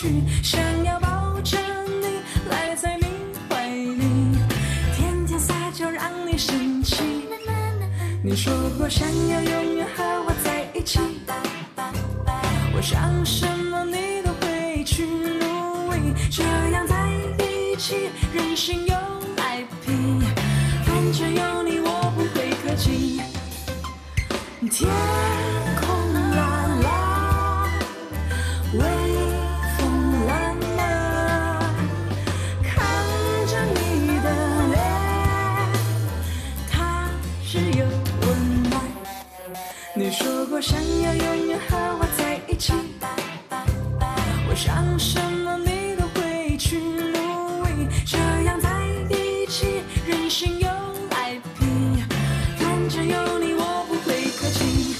去，想要抱着你，赖在你怀里，天天撒娇让你生气。你说过想要永远和我在一起，我想什么你都会去努力，这样在一起，任性又赖皮，反正有你我不会客气。天空蓝蓝，微风懒懒，看着你的脸，它是有温暖。你说过想要永远和我在一起，我想什么你都会去努力，这样在一起，任性又赖皮，反正有你我不会客气。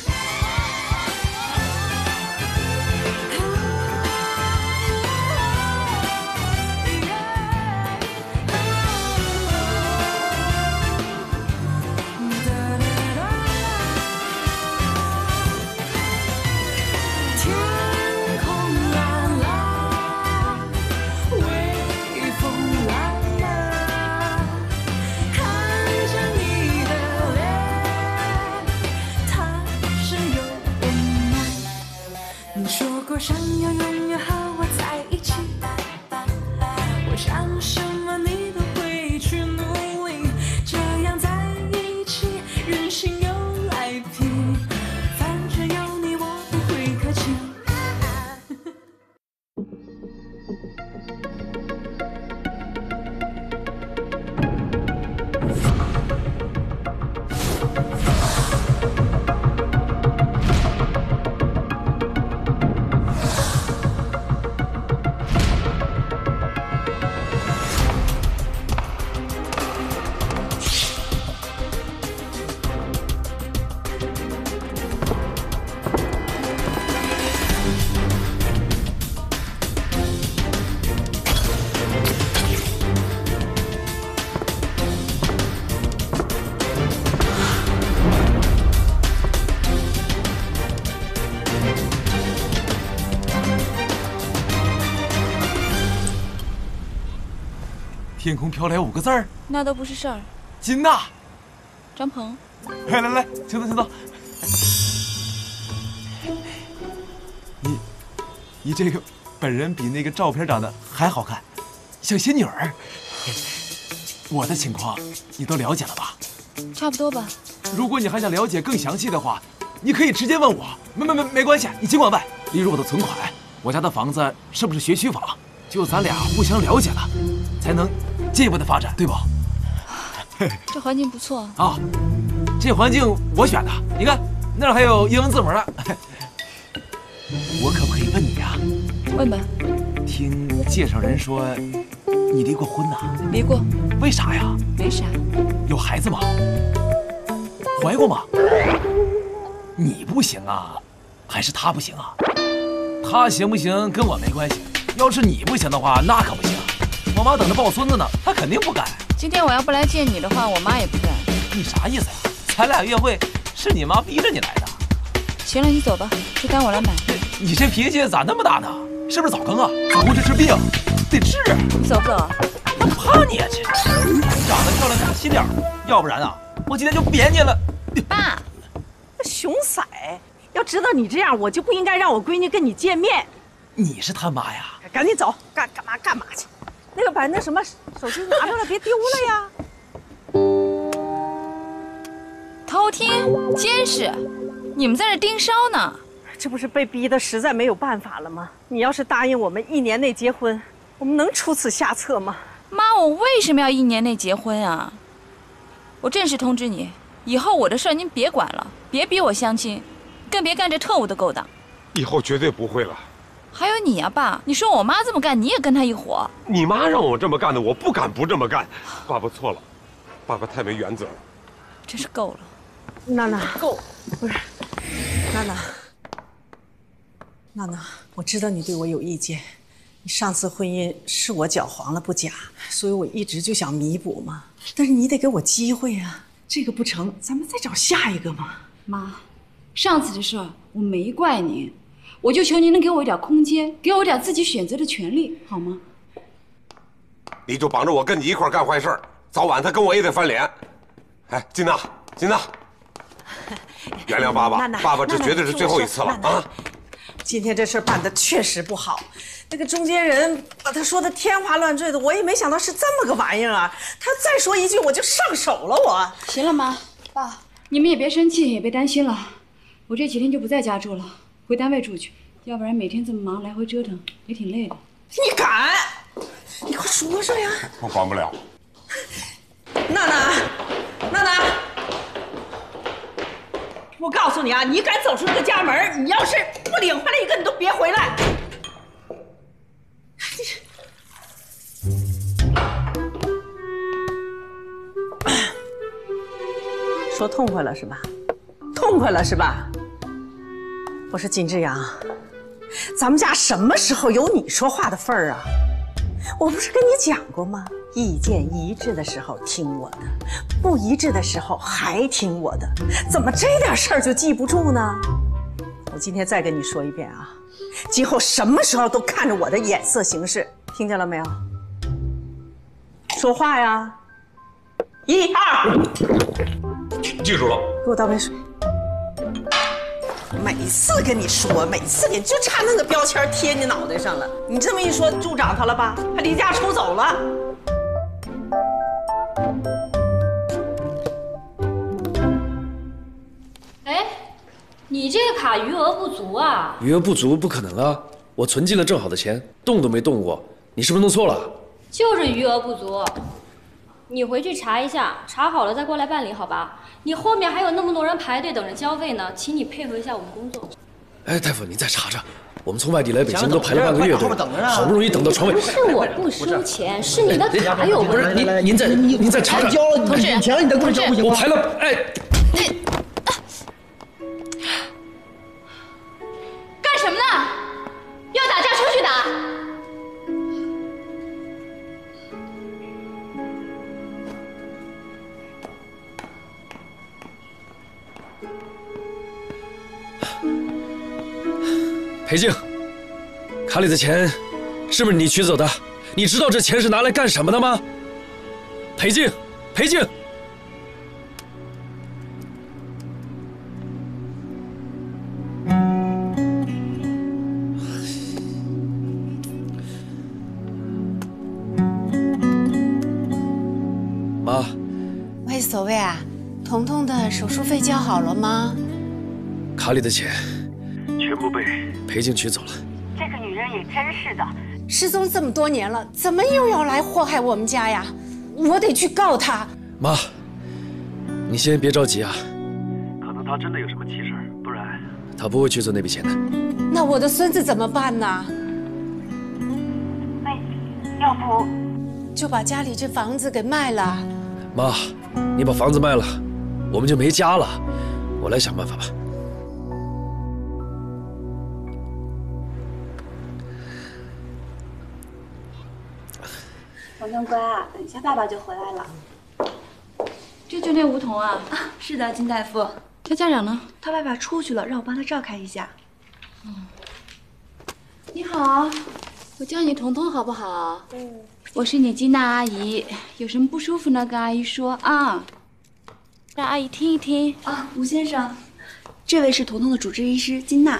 天空蓝蓝，微风懒懒，看着你的脸，它是有温暖。你说过想要永远和我在一起，我想什么你都会去努力，这样在一起，任性又赖皮，反正有你我不会客气。 天空飘来5个字儿， 那都不是事儿。 金娜， 张鹏， 来来来，请坐，请坐。你这个本人比那个照片长得还好看，像仙女儿。我的情况你都了解了吧？ 差不多吧。 如果你还想了解更详细的话，你可以直接问我。没关系，你尽管问。例如我的存款，我家的房子是不是学区房，就咱俩互相了解了，才能进一步的发展，对吧？ 这环境不错啊，这环境我选的。你看那儿还有英文字母呢。我可不可以问你啊？ 问吧。 听介绍人说，你离过婚呐？ 离过。 为啥呀？ 没啥。 有孩子吗？怀过吗？你不行啊，还是他不行啊？他行不行跟我没关系，要是你不行的话，那可不行。我妈等着抱孙子呢，她肯定不干。 今天我要不来见你的话，我妈也不干。 你啥意思呀？咱俩约会是你妈逼着你来的。 行了，你走吧，这单我来买。 你这脾气咋那么大呢？是不是早更啊？早更这是病，得治。 你走不走啊？ 我怕你啊！这长得漂亮看心点，要不然啊，我今天就扁你了。 爸， 熊崽，要知道你这样，我就不应该让我闺女跟你见面。 你是他妈呀？ 赶紧走，干嘛去？那个把那什么手机拿出来，别丢了呀！ 偷听、监视，你们在这盯梢呢？ 这不是被逼得实在没有办法了吗？你要是答应我们1年内结婚，我们能出此下策吗？ 妈，我为什么要1年内结婚啊？我正式通知你，以后我的事儿您别管了，别逼我相亲，更别干这特务的勾当。 以后绝对不会了。 还有你呀，爸，你说我妈这么干，你也跟她一伙？ 你妈让我这么干的，我不敢不这么干。爸爸错了，爸爸太没原则了。 真是够了。 娜娜，够，不是，娜娜，我知道你对我有意见，你上次婚姻是我搅黄了不假，所以我一直就想弥补嘛。但是你得给我机会啊，这个不成，咱们再找下一个嘛。 妈，上次的事儿我没怪您， 我就求您能给我一点空间，给我一点自己选择的权利，好吗？ 你就绑着我跟你一块干坏事，早晚他跟我也得翻脸。哎，金娜，金娜，原谅爸爸，爸爸这绝对是最后一次了啊！ 今天这事儿办得确实不好，那个中间人把他说的天花乱坠的，我也没想到是这么个玩意儿啊！他再说一句我就上手了，我。 行了，妈，爸，你们也别生气，也别担心了。我这几天就不在家住了，回单位住去，要不然每天这么忙来回折腾也挺累的。 你敢？你快说说呀！ 我管不了。 娜娜，娜娜，我告诉你啊，你敢走出这个家门，你要是不领回来一个，你都别回来。说痛快了是吧？痛快了是吧？我说金志阳，咱们家什么时候有你说话的份儿啊？我不是跟你讲过吗？意见一致的时候听我的，不一致的时候还听我的，怎么这点事儿就记不住呢？我今天再跟你说一遍啊，今后什么时候都看着我的眼色行事，听见了没有？说话呀！1、2， 记住了。 给我倒杯水。每次跟你说，每次给就差那个标签贴你脑袋上了。你这么一说，助长他了吧？他离家出走了。 哎，你这个卡余额不足啊？ 余额不足不可能啊！我存进了正好的钱，动都没动过。你是不是弄错了？ 就是余额不足。你回去查一下，查好了再过来办理，好吧？你后面还有那么多人排队等着交费呢，请你配合一下我们工作。 哎，大夫，你再查查，我们从外地来北京都排了半个月队，好不容易等到床位。 不是我不收钱，是你的卡有问题。 不是您再查查。 交了，同志，钱你得给我交不行吗？ 我排了，哎， 干什么呢？要打架出去打！ 裴静，卡里的钱是不是你取走的？你知道这钱是拿来干什么的吗？裴静，裴静。妈， 没所谓啊。彤彤的手术费交好了吗？ 卡里的钱全部被裴静取走了。 这个女人也真是的，失踪这么多年了，怎么又要来祸害我们家呀？我得去告她。 妈，你先别着急啊， 可能他真的有什么急事，不然他不会取走那笔钱的。 那我的孙子怎么办呢？要不就把家里这房子给卖了。 妈，你把房子卖了，我们就没家了。我来想办法吧。 彤彤乖啊，等一下爸爸就回来了。 这就那吴桐啊？ 啊，是的，金大夫。 他家长呢？ 他爸爸出去了，让我帮他照看一下。 你好，我叫你彤彤好不好？我是你金娜阿姨，有什么不舒服呢？跟阿姨说啊，让阿姨听一听。 啊，吴先生，这位是彤彤的主治医师金娜。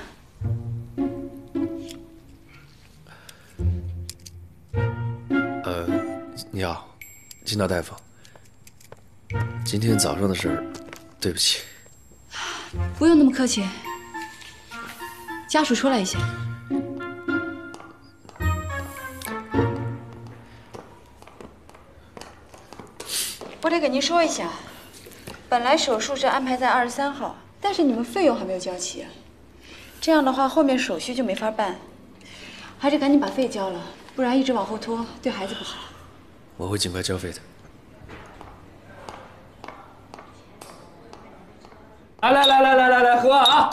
你好，金娜大夫。今天早上的事儿，对不起。 不用那么客气。家属出来一下。我得给您说一下，本来手术是安排在23号，但是你们费用还没有交齐啊。这样的话，后面手续就没法办，还是赶紧把费交了，不然一直往后拖，对孩子不好。 我会尽快交费的。 来，喝啊！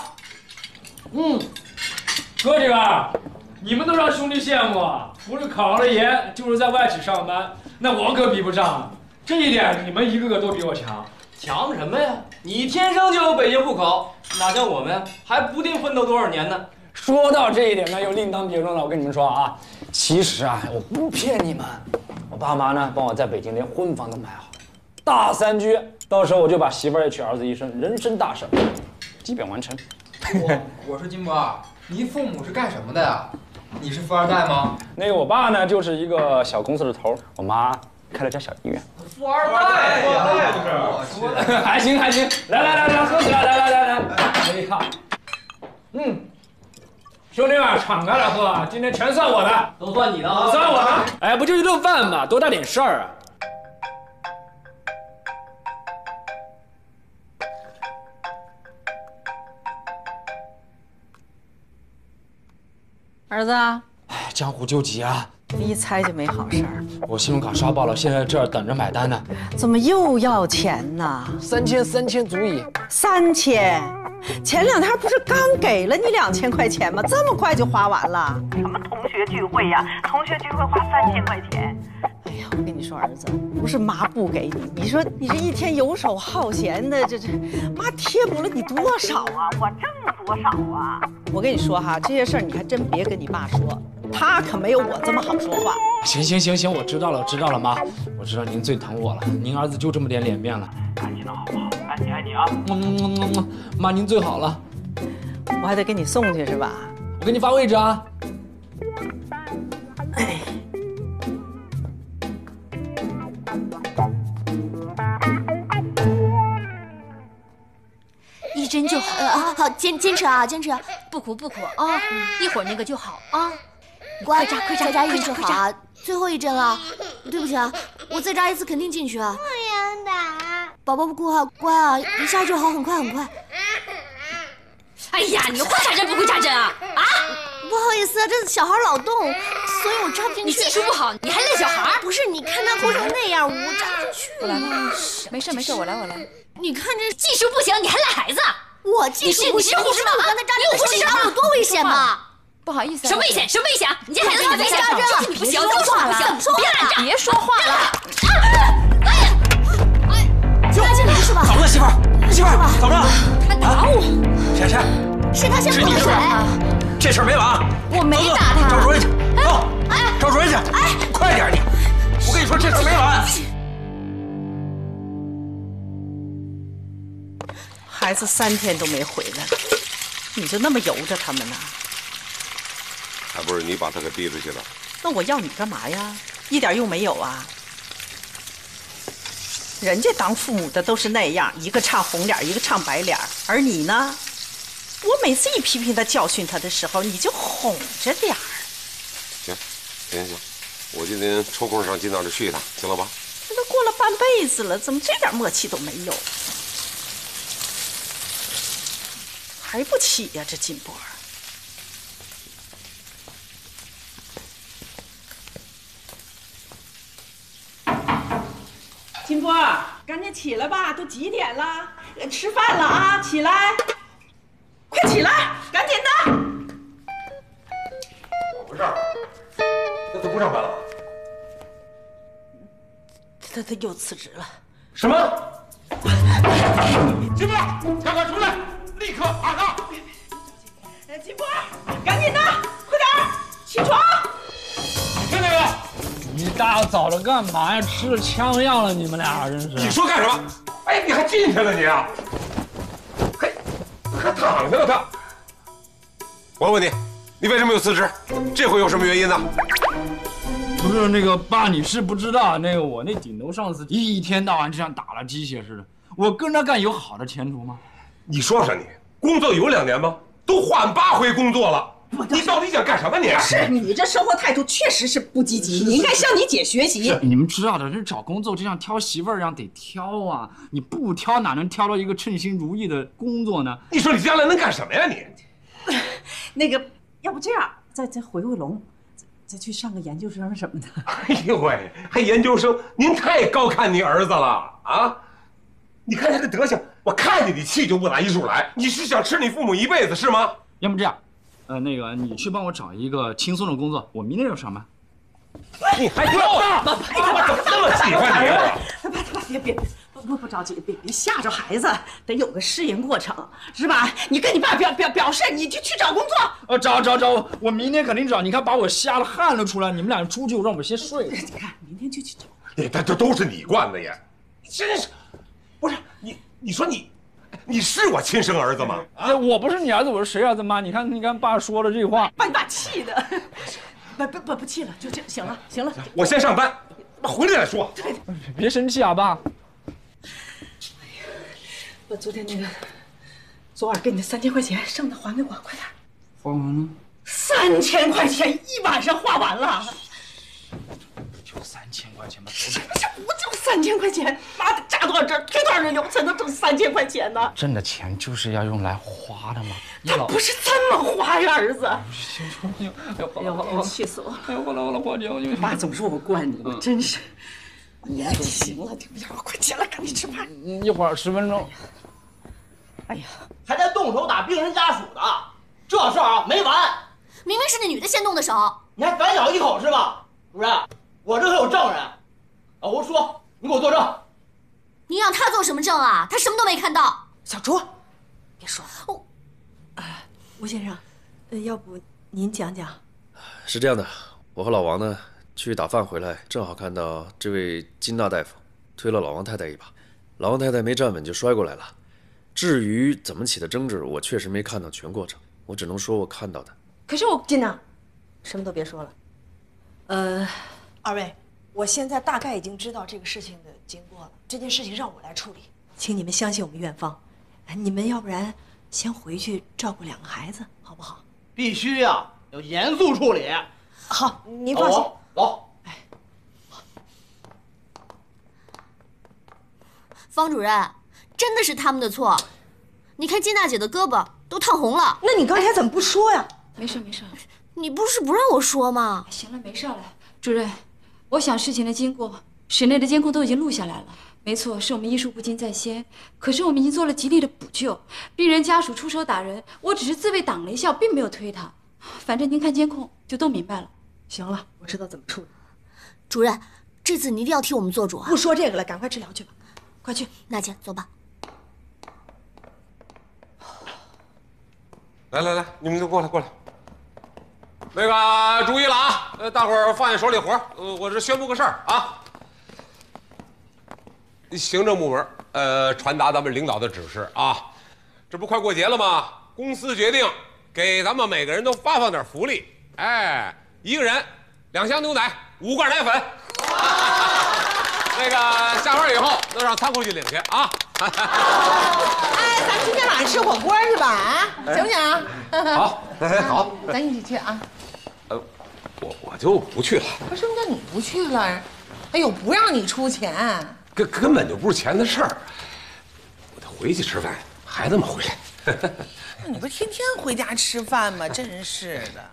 哥几个，你们都让兄弟羡慕啊！不是考了研，就是在外企上班，那我可比不上。这一点你们一个个都比我强。 强什么呀？你天生就有北京户口，哪像我们还不定奋斗多少年呢？ 说到这一点呢，又另当别论了。我跟你们说啊，其实啊，我不骗你们，我爸妈呢帮我在北京连婚房都买好，大3居，到时候我就把媳妇儿也娶儿子一生，人生大事，基本完成。 我说金波，你父母是干什么的呀？你是富二代吗？ 那个我爸呢就是一个小公司的头，我妈开了家小医院。 富二代呀，我说的还行，来，喝起来，来，哎呀，兄弟们，敞开来喝啊！今天全算我的， 都算你的啊， 算我的。哎，不就一顿饭嘛，多大点事儿啊！ 儿子， 哎，江湖救急啊！ 一猜就没好事儿。 我信用卡刷爆了，现在这儿等着买单呢。 怎么又要钱呢 ？3000足矣。 3000。前2天不是刚给了你2000块钱吗？这么快就花完了？ 什么同学聚会呀？同学聚会花3000块钱。 哎呀，我跟你说，儿子，不是妈不给你，你说你这一天游手好闲的，这妈贴补了你多少啊？ 我挣多少啊？ 我跟你说哈，这些事儿你还真别跟你爸说，他可没有我这么好说话。 行，我知道了，妈，我知道您最疼我了，您儿子就这么点脸面了，赶紧的好不好？赶紧爱你啊！妈，您最好了。 我还得给你送去是吧？ 我给你发位置啊。 哎。 一针就好好，坚持啊，坚持，不苦啊，一会儿那个就好啊。 乖，再扎一针就好啊，最后一针了。对不起啊，我再扎一次肯定进去啊。 不想打。 宝宝不哭啊，乖啊，一下就好，很快。 哎呀，你会扎针不会扎针啊？啊？ 不好意思啊，这小孩老动，所以我扎不进去。 你技术不好，你还累小孩？ 不是，你看他哭成那样，我扎不进去。 我来吧，没事，我来。 你看这技术不行，你还赖孩子？ 我技术不行，你知道我刚才扎针的时候你看有多危险吗？ 不好意思， 什么危险？你这孩子别扎针了， 不行，别说话了， 别说话了。 就在这里是吧？ 怎么了，媳妇儿？怎么了？ 他打我。 谁？ 是他先动的手。 这事儿没完。 我没打他。 找主任去。走，找主任去。快点你！我跟你说，这事儿没完。 孩子3天都没回来了，你就那么由着他们呢？ 还不是你把他给逼出去的？ 那我要你干嘛呀？一点用没有啊！人家当父母的都是那样，一个唱红脸，一个唱白脸，而你呢？我每次一批评他、教训他的时候，你就哄着点儿。 行，我今天抽空上金那儿去一趟，行了吧？ 这都过了半辈子了，怎么这点默契都没有？还不起呀，这金波儿！金波，赶紧起来吧，都几点了？吃饭了啊！起来，快起来，赶紧的！ 怎么回事？他不上班了？ 他又辞职了。 什么？金波，赶快出来！立刻马上！ 金波，赶紧的，快点起床！ 听见没有？ 一大早的干嘛呀？吃了枪样了，你们俩真是！ 你说干什么？哎，你还进去了你啊？还躺下了他。我问你，你为什么又辞职？这回有什么原因呢？ 不是那个爸，你是不知道，那个我那顶头上司一天到晚就像打了鸡血似的。我跟他干有好的前途吗？ 你说说你，工作有2年吗？都换8回工作了，你到底想干什么你？ 是你这生活态度确实是不积极，你应该向你姐学习。 你们知道的，这找工作就像挑媳妇儿一样得挑啊，你不挑哪能挑到一个称心如意的工作呢？ 你说你将来能干什么呀你？ 那个，要不这样，再回笼，再去上个研究生什么的。 哎呦喂，还研究生？您太高看你儿子了啊！你看他这德行，我看见你气就不打一处来。你是想吃你父母一辈子是吗？ 要不这样，那个你去帮我找一个轻松的工作，我明天就上班。 你还要啊？我怎么这么喜欢你啊？ 爸，别， 不着急，别吓着孩子，得有个适应过程，是吧？你跟你爸表示，你就去找工作。 找，我明天肯定找。你看，把我吓得汗都出来。你们俩出去，让我先睡。 你看，明天就去找。 这都是你惯的呀！真是，不是你说你是我亲生儿子吗？ 啊，我不是你儿子，我是谁儿子？妈，你看，爸说了这话， 把你爸气的。不气了，就这行了。 我先上班，回来再说。 别生气啊，爸。 我昨晚给你的3000块钱，剩的还给我，快点。 花完了。 3000块钱一晚上花完了。 就3000块钱吗？ 不就3000块钱？妈的，扎多少针，推多少人流才能挣3000块钱呢？ 挣的钱就是要用来花的嘛。 他不是这么花呀，儿子。 哎呦， 气死我！ 哎呦，好了，花姐， 爸总说我惯你，我真是。你行了，快起来，赶紧吃饭。 一会儿10分钟。 哎呀， 还在动手打病人家属的，这事儿啊没完。 明明是那女的先动的手， 你还反咬一口是吧？主任，我这可有证人。老吴说，你给我作证。 你让他做什么证啊？他什么都没看到。 小朱，别说了。 吴先生，要不您讲讲？ 是这样的，我和老王呢去打饭回来，正好看到这位金娜大夫推了老王太太一把，老王太太没站稳就摔过来了。至于怎么起的争执，我确实没看到全过程，我只能说我看到的。 可是我金娜，什么都别说了。二位，我现在大概已经知道这个事情的经过了，这件事情让我来处理，请你们相信我们院方。你们要不然先回去照顾2个孩子，好不好？ 必须呀，要严肃处理。 好，您放心。 走。 方主任，真的是他们的错。你看金大姐的胳膊都烫红了。 那你刚才怎么不说呀？ 没事。 你不是不让我说吗？ 行了，没事了。主任，我想事情的经过，室内的监控都已经录下来了。没错，是我们医术不禁在先，可是我们已经做了极力的补救。病人家属出手打人，我只是自卫挡了一下，并没有推他。反正您看监控就都明白了。 行了，我知道怎么处理。 主任，这次你一定要替我们做主啊！ 不说这个了，赶快治疗去吧。快去， 娜姐，走吧。 来，你们都过来。那个注意了啊！大伙儿放下手里活我这宣布个事儿啊。行政部门传达咱们领导的指示啊，这不快过节了吗？公司决定给咱们每个人都发放点福利，一个人2箱牛奶，5罐奶粉。那个下班以后都让仓库去领去啊。 咱们今天晚上吃火锅是吧？啊，行不行？ 好，好， 咱一起去啊。 我就不去了。 不是，那你不去了？哎呦，不让你出钱， 根本就不是钱的事儿。我得回去吃饭，孩子们回来。 你不天天回家吃饭吗？真是的。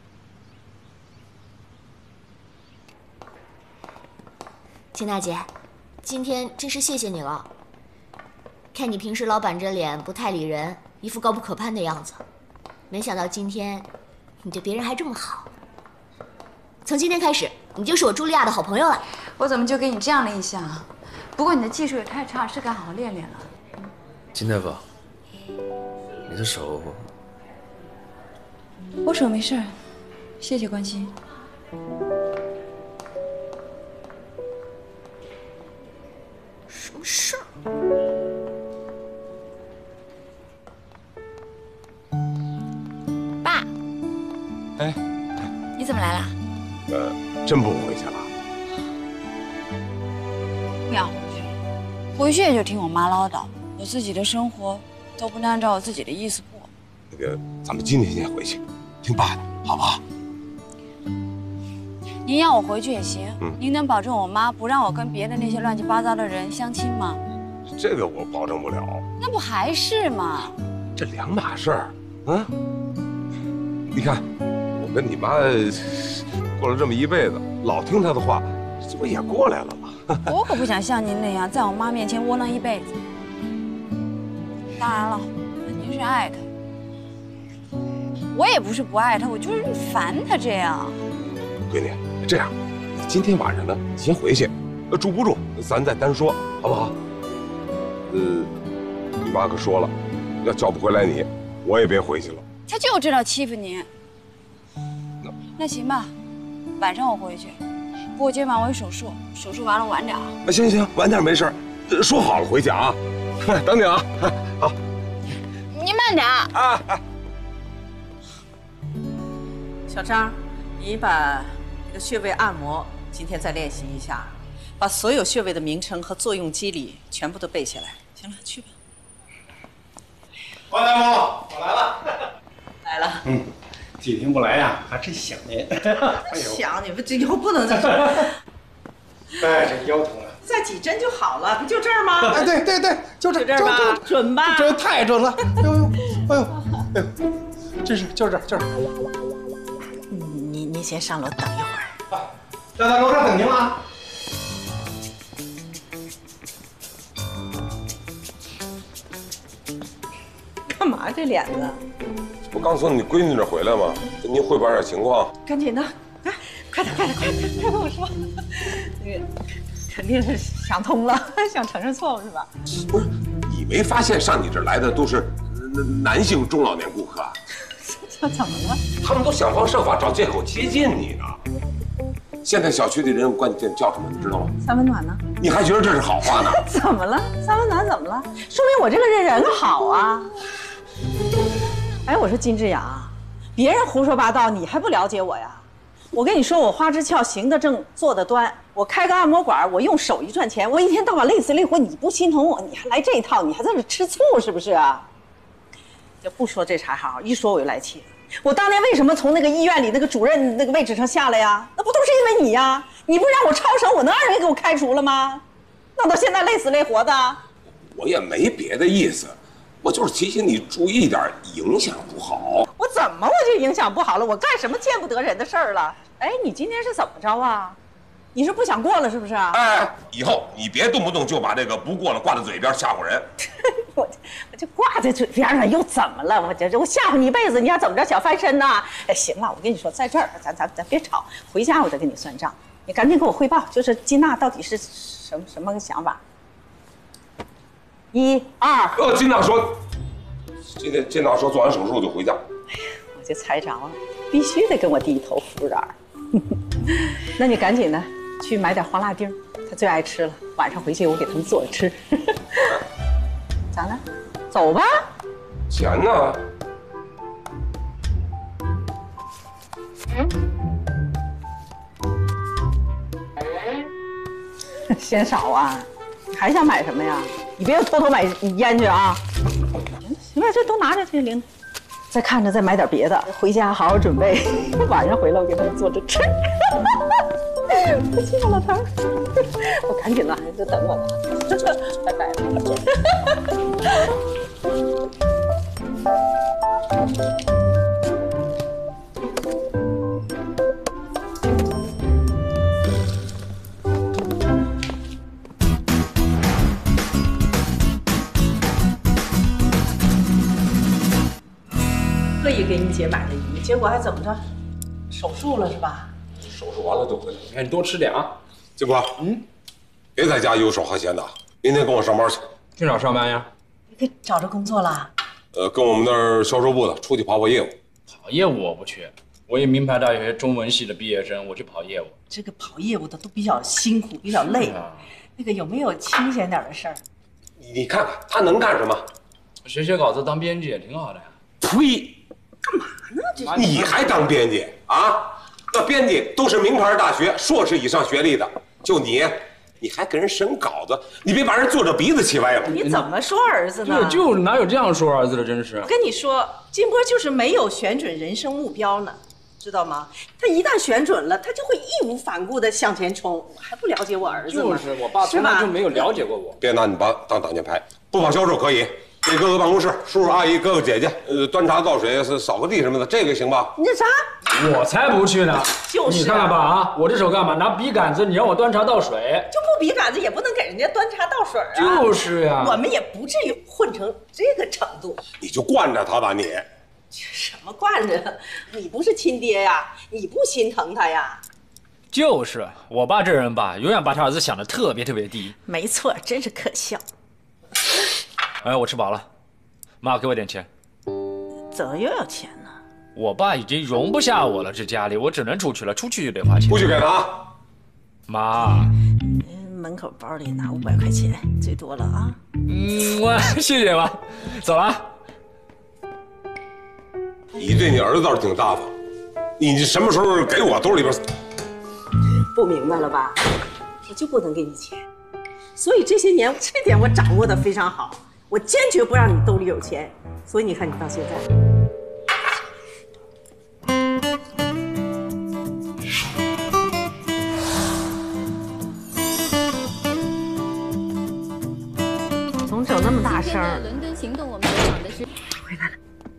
金大姐，今天真是谢谢你了。看你平时老板着脸，不太理人，一副高不可攀的样子，没想到今天你对别人还这么好。从今天开始，你就是我茱莉亚的好朋友了。 我怎么就给你这样的印象啊？不过你的技术也太差，是该好好练练了。 金大夫，你的手…… 我手没事，谢谢关心。 什么事儿？ 爸。 哎， 你怎么来了？ 真不回去了？ 不想回去，回去也就听我妈唠叨，我自己的生活都不能按照我自己的意思过。 那个，咱们今天先回去，听爸的，好不好？ 您让我回去也行，您能保证我妈不让我跟别的那些乱七八糟的人相亲吗？ 这个我保证不了。 那不还是吗？ 这2码事儿，啊！你看，我跟你妈过了这么一辈子，老听她的话，这不也过来了吗？ 我可不想像您那样在我妈面前窝囊一辈子。当然了，您是爱她，我也不是不爱她，我就是烦她这样。 闺女，这样，你今天晚上呢，先回去，住不住咱再单说，好不好？ 你妈可说了，要叫不回来你，我也别回去了。 他就知道欺负你。那行吧，晚上我回去。不过今晚我有手术，手术完了晚点啊。 行，晚点没事，说好了回去啊。等你啊，好。 你慢点啊。 小张，你把那个穴位按摩今天再练习一下，把所有穴位的名称和作用机理全部都背下来。行了，去吧。 王大夫，我来了。 来了。 几天不来呀，还真想您。 想你们这以后不能再。 哎，这腰疼啊。 再几针就好了，不就这儿吗？ 哎，对，就这儿吧，准吧？ 这太准了！哎呦，真是就这儿。 你先上楼等一会儿。 要在楼上等您了。 干嘛这脸子？ 不刚从你闺女那儿回来吗？跟您汇报点情况。 赶紧的，快点，快跟我说。那个肯定是想通了，想承认错误是吧？ 不是，你没发现上你这儿来的都是男性中老年顾客啊？ 怎么了？ 他们都想方设法找借口接近你呢。现在小区里人管你叫什么，你知道吗？ 三温暖呢？ 你还觉得这是好话呢？ 怎么了？三温暖怎么了？说明我这个人好啊。哎，我说金志扬，别人胡说八道，你还不了解我呀？我跟你说，我花枝俏，行得正，坐得端。我开个按摩馆，我用手艺赚钱，我一天到晚累死累活，你不心疼我，你还来这一套，你还在这吃醋是不是啊？就不说这茬好，一说我就来气。我当年为什么从那个医院里那个主任那个位置上下来呀？那不都是因为你呀？你不让我超生，我能让人给我开除了吗？弄到现在累死累活的。 我也没别的意思，我就是提醒你注意点，影响不好。 我怎么就影响不好了？我干什么见不得人的事儿了？哎，你今天是怎么着啊？你是不想过了是不是啊？ 哎，以后你别动不动就把这个不过了挂在嘴边吓唬人。 我就挂在嘴边上又怎么了？我吓唬你一辈子，你还怎么着想翻身呢？哎，行了，我跟你说，在这儿咱别吵，回家我再跟你算账。你赶紧给我汇报，就是金娜到底是什么个想法？1、2。 金娜说，今天金娜说做完手术就回家。 哎呀，我就猜着了，必须得跟我弟一头服软。那你赶紧的去买点黄辣丁，他最爱吃了。晚上回去我给他们做着吃。咋了？走吧。 钱呢？ 嫌少啊？你还想买什么呀？你别偷偷买烟去啊！行了，这都拿着这零，再看着再买点别的，回家好好准备，晚上回来我给他们做着吃。我气死老头儿，我赶紧了，就等我呢，拜拜了。特意给你姐买的鱼，结果还怎么着？手术了是吧？ 手术完了就回来。 你看你多吃点啊。 金波，别在家游手好闲的，明天跟我上班去。 去哪儿上班呀？ 你给找着工作了？ 跟我们那儿销售部的出去跑业务。 跑业务我不去，我一名牌大学中文系的毕业生，我去跑业务。 这个跑业务的都比较辛苦，比较累。那个有没有清闲点的事儿？ 你看看他能干什么？ 写稿子当编辑也挺好的呀。 呸！ 干嘛呢？ 你还当编辑啊？那编辑都是名牌大学硕士以上学历的，就你还跟人审稿子，你别把人作者鼻子气歪了。 你怎么说儿子呢？ 对，就哪有这样说儿子的，真是。 我跟你说，金波就是没有选准人生目标呢，知道吗？他一旦选准了，他就会义无反顾地向前冲。我还不了解我儿子吗？ 就是我爸从来就没有了解过我。 别拿你爸当挡箭牌，不跑销售可以。给哥哥办公室，叔叔阿姨、哥哥姐姐，端茶倒水、扫个地什么的，这个行吧？ 你这啥？ 我才不去呢！ 就是你看看吧啊，我这手干嘛？拿笔杆子，你让我端茶倒水， 就不笔杆子也不能给人家端茶倒水啊！ 就是呀， 我们也不至于混成这个程度。 你就惯着他吧，你。 什么惯着？你不是亲爹呀？你不心疼他呀？ 就是我爸这人吧，永远把他儿子想的特别低。 没错，真是可笑。 哎，我吃饱了，妈给我点钱。 怎么又要钱呢？ 我爸已经容不下我了，这家里我只能出去了，出去就得花钱。 不许给他啊！ 妈， 门口包里拿500块钱，最多了啊。 哇，谢谢妈，走了。 你对你儿子倒是挺大方，你什么时候给我兜里边？ 不明白了吧？我就不能给你钱，所以这些年这点我掌握的非常好，我坚决不让你兜里有钱。所以你看你到现在。总整那么大声。 伦敦行动我们讲的是回来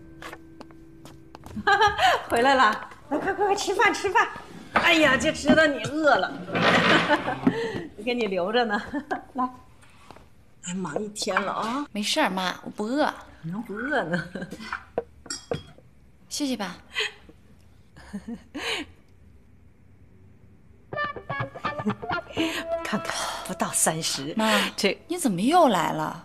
了，回来了，来快吃饭吃饭。哎呀，就知道你饿了，我给你留着呢。来，哎，忙一天了啊。 没事儿，妈，我不饿。 能不饿呢？ 谢谢爸。 看看，不到30， 妈，你怎么又来了？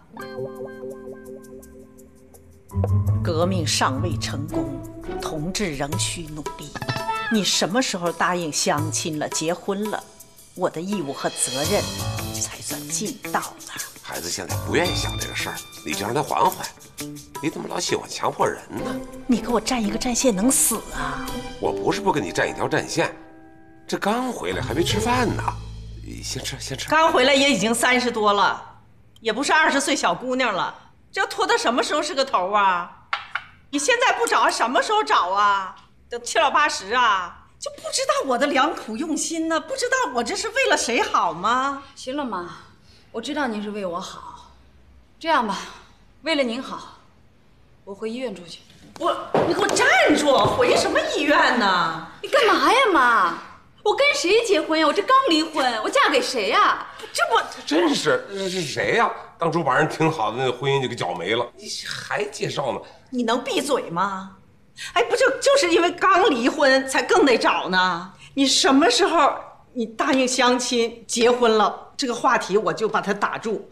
革命尚未成功，同志仍需努力。你什么时候答应相亲了、结婚了，我的义务和责任才算尽到了。 孩子现在不愿意想这个事儿，你就让他缓缓。你怎么老喜欢强迫人呢？ 你给我站一个战线能死啊？ 我不是不跟你站一条战线，这刚回来还没吃饭呢。先吃，先吃。 刚回来也已经30多了，也不是20岁小姑娘了，这要拖到什么时候是个头啊？你现在不找，什么时候找啊？等7老8十啊？就不知道我的良苦用心呢？不知道我这是为了谁好吗？ 行了，妈，我知道您是为我好。这样吧，为了您好，我回医院住去。 你给我站住！回什么医院呢？ 你干嘛呀，妈？我跟谁结婚呀？我这刚离婚，我嫁给谁呀？ 真是，这是谁呀？当初把人挺好的那个婚姻就给搅没了，你还介绍呢？ 你能闭嘴吗？哎，不就是因为刚离婚才更得找呢？你什么时候你答应相亲结婚了，这个话题我就把它打住。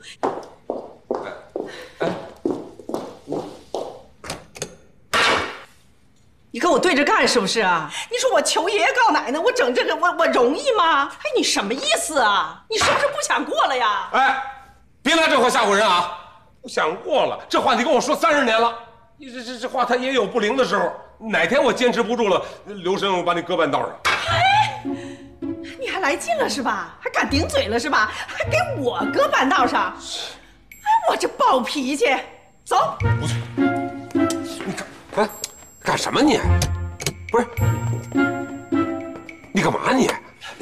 你跟我对着干是不是啊？你说我求爷爷告奶奶，我整这个我容易吗？哎，你什么意思啊？你是不是不想过了呀？ 哎，别拿这话吓唬人啊！不想过了，这话你跟我说30年了，你这话它也有不灵的时候。哪天我坚持不住了，留神我把你搁半道上。 哎，你还来劲了是吧？还敢顶嘴了是吧？还给我搁半道上？哎，我这暴脾气，走。 不去，你干什么你？不是，你干嘛你？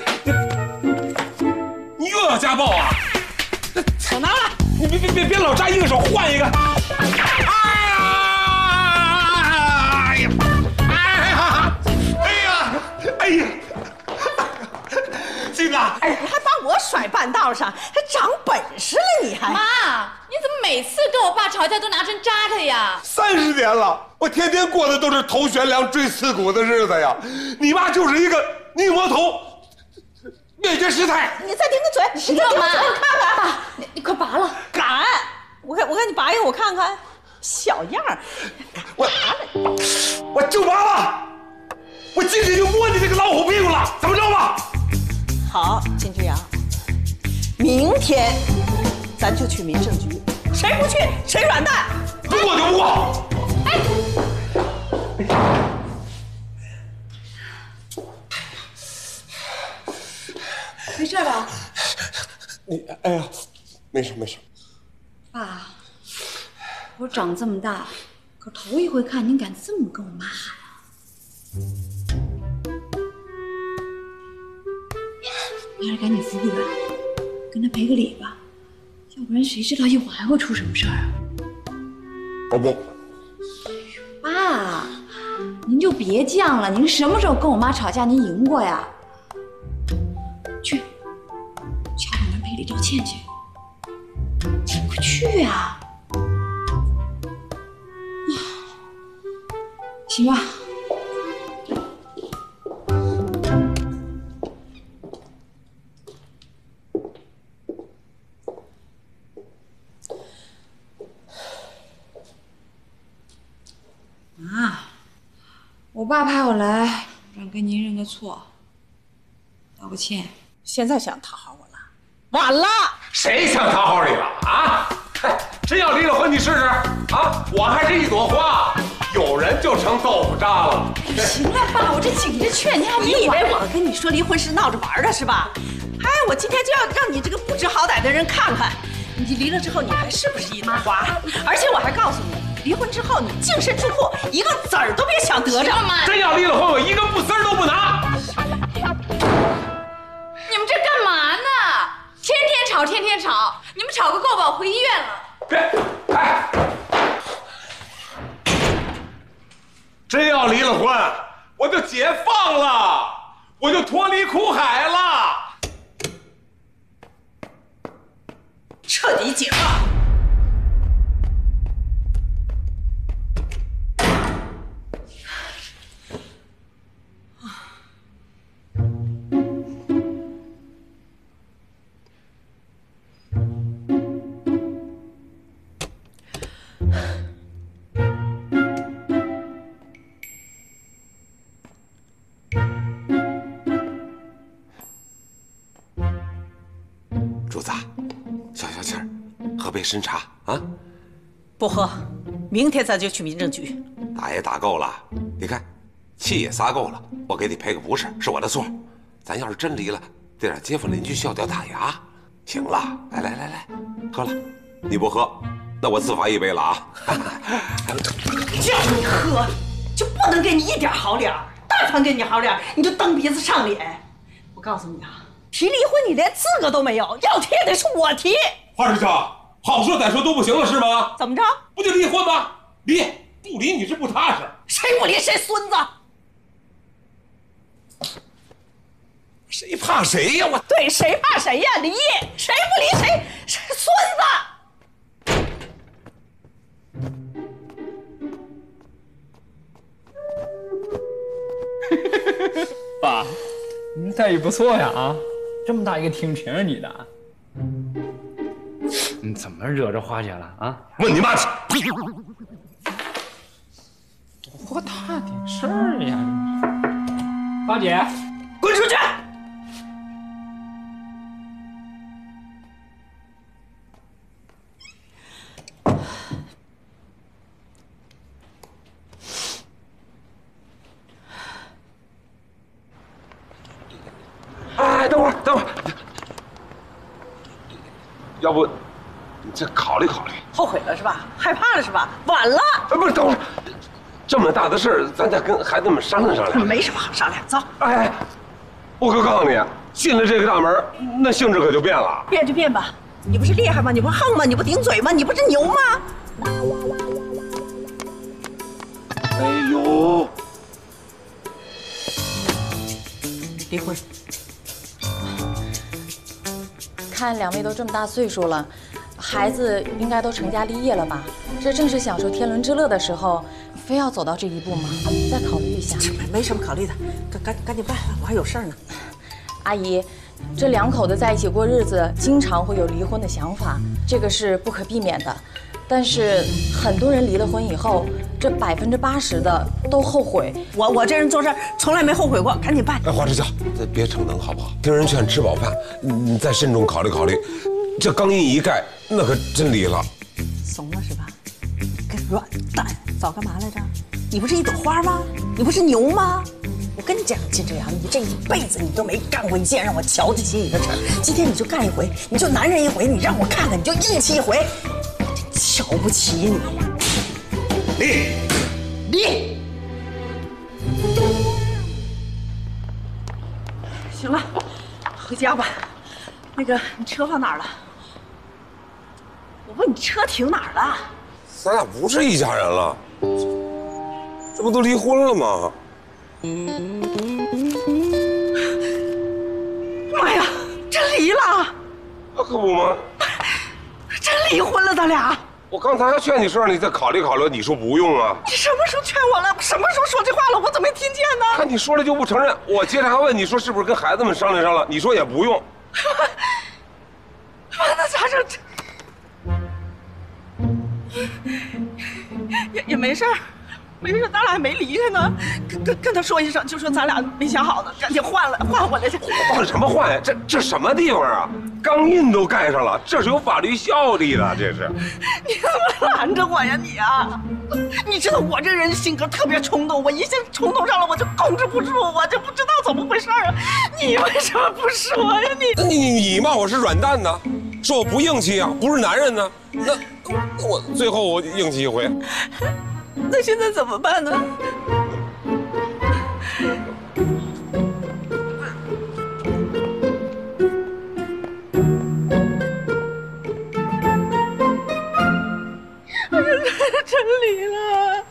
你又要家暴啊？ 我拿来。 你别老扎一个手，换一个。哎呀！金子， 哎，你还把我甩半道上，还长本事了你还？ 妈，你怎么每次跟我爸吵架都拿针扎他呀 ？30年了，我天天过的都是头悬梁锥刺股的日子呀！你爸就是一个逆魔头，灭绝师太。 你再顶个嘴，你再顶个嘴，我看看。 爸，你快拔了！ 敢！我看你拔一个，我看看。小样儿， 我就拔了。我今天就摸你这个老虎屁股了，怎么着吧？ 好，金志阳，明天咱就去民政局，谁不去谁软蛋。 不过就不过。 哎，没事吧？ 哎呀，没事。 爸，我长这么大，可头一回看您敢这么跟我妈喊啊！还是赶紧扶回来，跟他赔个礼吧，要不然谁知道一会儿还会出什么事儿啊？ 我不。 爸，您就别犟了，您什么时候跟我妈吵架您赢过呀？去，敲门赔礼道歉去。快去呀！行吧。 爸派我来，让跟您认个错，道个歉。 现在想讨好我了，晚了。 谁想讨好你了啊？哎，真要离了婚，你试试啊！我还是一朵花，有人就成豆腐渣了。 行了，爸，我这紧着劝你，你以为我跟你说离婚是闹着玩的是吧？哎，我今天就要让你这个不知好歹的人看看，你离了之后你还是不是一朵花？而且我还告诉你，离婚之后你净身出户，一个子儿都别想得着。 真要离了婚，我一根布丝儿都不拿。 你们这干嘛呢？天天吵，天天吵，你们吵个够吧？我回医院了。 别，哎，真要离了婚，我就解放了，我就脱离苦海了， 彻底解放。 主子，消消气儿，喝杯参茶啊。 不喝，明天咱就去民政局。 打也打够了，你看，气也撒够了，我给你赔个不是，是我的错。咱要是真离了，得让街坊邻居笑掉大牙。行了，来，喝了。你不喝，那我自罚一杯了啊。 叫你喝，就不能给你一点好脸儿。但凡给你好脸儿，你就蹬鼻子上脸。我告诉你啊，提离婚你连资格都没有，要提也得是我提。 花师兄，好说歹说都不行了是吗？ 怎么着？ 不就离婚吗？离，不离你是不踏实。 谁不离谁孙子。 谁怕谁呀？我对，谁怕谁呀？离，谁不离谁孙子。爸，你待遇不错呀啊！这么大一个厅全是你的，你怎么惹着花姐了啊？ 问你妈去！ 多大点事儿呀！花姐， 滚出去！ 哎，等会儿，要不你再考虑考虑。 后悔了是吧？害怕了是吧？晚了。 不是，等会儿，这么大的事儿，咱得跟孩子们商量商量。 没什么好商量，走。 哎，我可告诉你，进了这个大门，那性质可就变了。 变就变吧，你不是厉害吗？你不是横吗？你不顶嘴吗？你不是牛吗？ 哎呦， 离婚。 看两位都这么大岁数了，孩子应该都成家立业了吧？这正是享受天伦之乐的时候，非要走到这一步吗？再考虑一下。 没什么考虑的，赶紧办，我还有事儿呢。 阿姨，这两口子在一起过日子，经常会有离婚的想法，这个是不可避免的。但是很多人离了婚以后，这80%的都后悔。 我这人做事从来没后悔过，赶紧办。 哎，花枝娇，再别逞能好不好？听人劝，吃饱饭，你再慎重考虑考虑。这刚阴一盖，那可真离了。 怂了是吧？个软蛋，早干嘛来着？你不是一朵花吗？你不是牛吗？我跟你讲，金志阳，你这一辈子你都没干过一件让我瞧得起你的事儿。今天你就干一回，你就男人一回，你让我看看，你就硬气一回。瞧不起你，离！行了，回家吧。那个，你车放哪儿了？我问你车停哪儿了？ 咱俩不是一家人了，这不都离婚了吗？ 妈呀，真离了！ 那可不吗？ 真离婚了，咱俩。 我刚才还劝你说让你再考虑考虑，你说不用啊。 你什么时候劝我了？什么时候说这话了？我怎么没听见呢？ 看你说了就不承认，我接着还问你说是不是跟孩子们商量商量，你说也不用。 那咋整？也没事儿， 没事，咱俩还没离开呢。跟他说一声，就说咱俩没想好呢，赶紧换回来去。 换什么换呀？这什么地方啊？钢印都盖上了，这是有法律效力的，这是。 你怎么拦着我呀你啊？你知道我这人性格特别冲动，我一下冲动上了我就控制不住，我就不知道怎么回事啊！你为什么不说呀你骂我是软蛋呢？说我不硬气啊，不是男人呢？那我最后我硬气一回。 那现在怎么办呢？我现在真离了。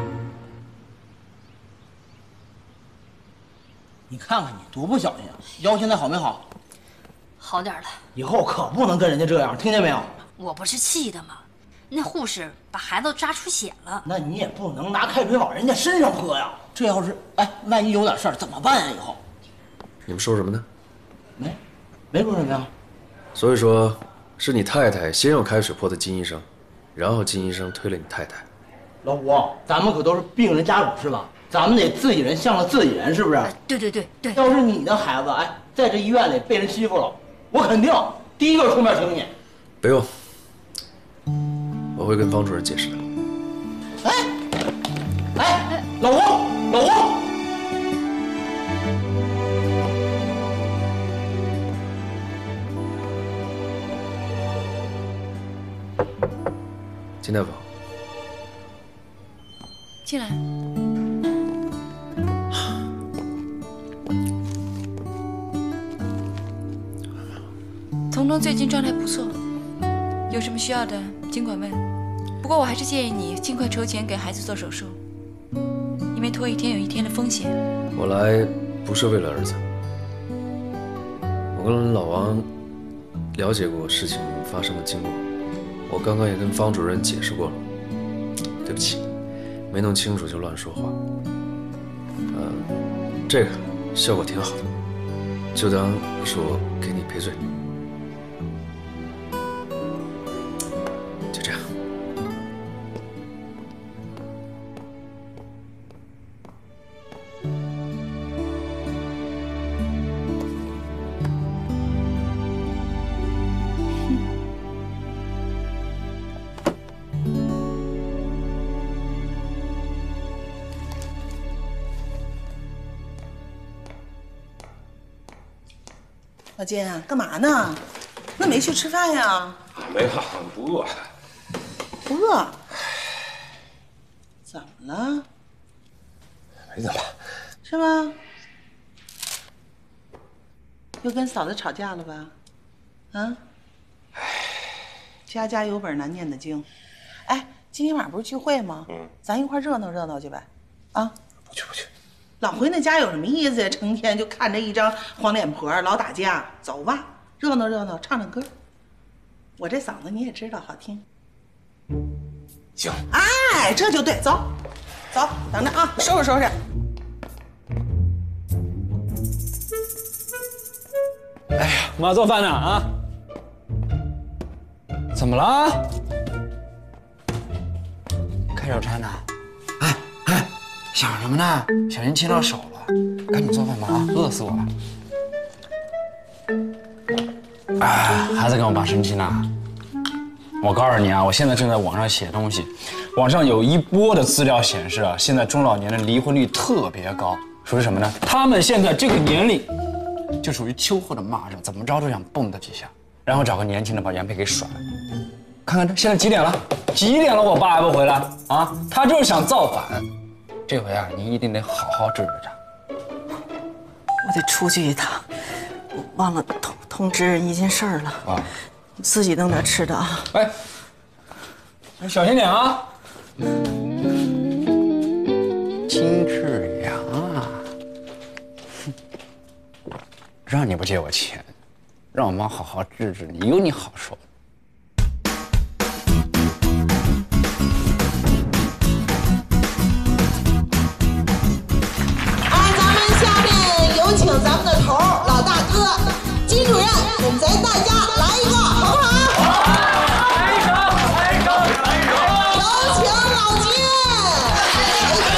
你看看你多不小心啊！腰现在好没好？ 好点了。 以后可不能跟人家这样，听见没有？ 我不是气的吗？那护士把孩子扎出血了。 那你也不能拿开水往人家身上泼呀！这要是万一有点事儿怎么办呀？以后你们说什么呢？ 没说什么呀。 所以说，是你太太先用开水泼的金医生，然后金医生推了你太太。 老吴，咱们可都是病人家属是吧？咱们得自己人向着自己人，是不是？ 对。 要是你的孩子在这医院里被人欺负了，我肯定第一个出面挺你。 不用，我会跟方主任解释的。 老吴， 金大夫， 进来。彤彤最近状态不错，有什么需要的尽管问。不过我还是建议你尽快筹钱给孩子做手术，因为拖一天有一天的风险。 我来不是为了儿子，我跟老王了解过事情发生的经过，我刚刚也跟方主任解释过了，对不起，没弄清楚就乱说话。这个效果挺好的，就当是我给你赔罪。就这样。 老金，干嘛呢？那没去吃饭呀？ 没有，不饿。 不饿？怎么了？ 没怎么。 是吗？又跟嫂子吵架了吧？啊？家家有本难念的经。哎，今天晚上不是聚会吗？咱一块热闹热闹去呗。啊？ 不去。 老回那家有什么意思呀？成天就看着一张黄脸婆，老打架。走吧，热闹热闹，唱唱歌。我这嗓子你也知道好听。 行。 哎，这就对，走，走，等着啊，收拾收拾。 哎呀，妈做饭呢啊？怎么了？开小差呢？想什么呢？小心切到手了，赶紧做饭吧啊！饿死我了。孩子跟我爸生气呢。我告诉你啊，我现在正在网上写东西，网上有一波的资料显示啊，现在中老年的离婚率特别高，属于什么呢？他们现在这个年龄，就属于秋后的蚂蚱，怎么着都想蹦跶几下，然后找个年轻的把原配给甩了。看看这现在几点了？几点了？我爸还不回来啊？他就是想造反。这回啊，你一定得好好治治他。 我得出去一趟，我忘了通知人一件事了。 啊， 你自己弄点吃的啊。 哎，小心点啊！金志扬啊，让你不借我钱，让我妈好好治治你，有你好说。 有请咱们的头老大哥金主任给咱大家来一个，好不好？来一首！有请老金。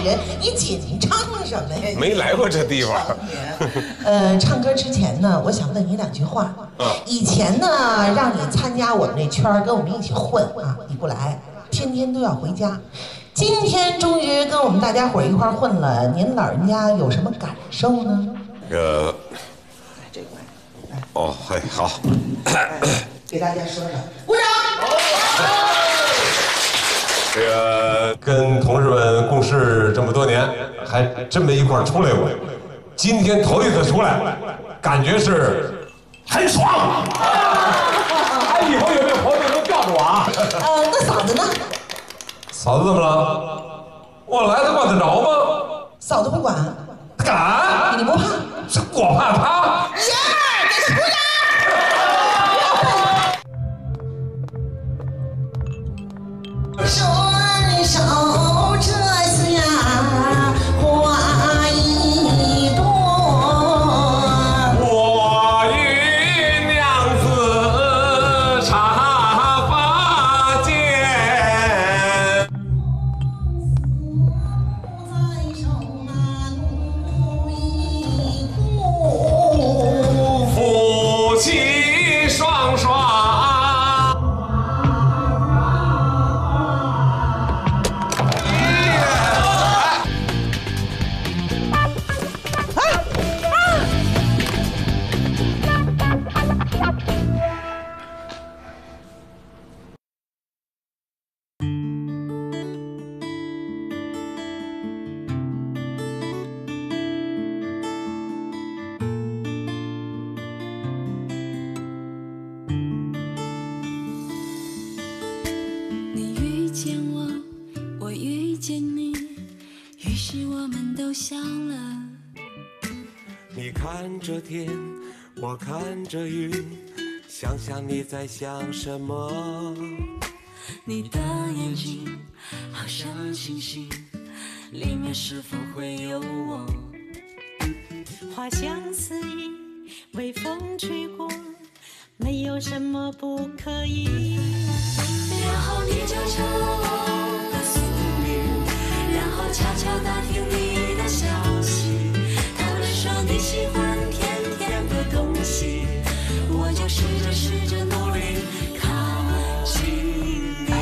人，你紧张什么呀？ 没来过这地方。 唱歌之前呢，我想问你2句话。以前呢，让你参加我们这圈，跟我们一起混啊，你不来，天天都要回家。今天终于跟我们大家伙一块混了，您老人家有什么感受呢？ 哦，嘿，好， 给大家说说，鼓掌。 这个跟同事们共事这么多年，还真没一块出来过。今天头一次出来，感觉是很爽。 哎，以后有没有朋友都告诉我啊？ 那嫂子呢？ 嫂子怎么了？我来，他管得着吗？ 嫂子不管， 敢？ 你不怕？ 我怕他。 给鼓掌。说手这次呀，花一朵。 我与娘子插发间，夫妻双双。 你看着天，我看着云，想想你在想什么。 你的眼睛好像星星，里面是否会有我？ 花香四溢，微风吹过，没有什么不可以。 然后你就成了我的宿命，然后悄悄打听你的消息。说你喜欢甜甜的东西，我就试着努力靠近你。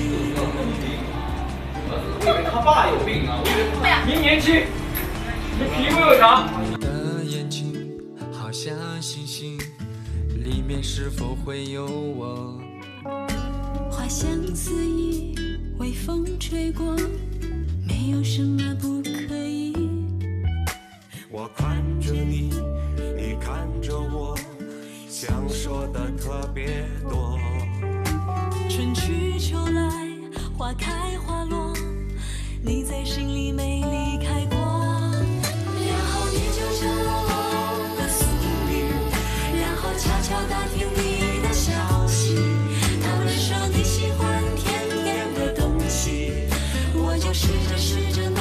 我以为他爸有病啊，我以为您年轻，你皮肤又长。 你的眼睛好像星星，里面是否会有我？花香四溢，微风吹过，没有什么不可以。 我看着你，你看着我，想说的特别多。 春去秋来，花开花落，你在心里没离开过。然后你就成了我的宿命，然后悄悄打听你的消息。他们说你喜欢甜甜的东西，我就试着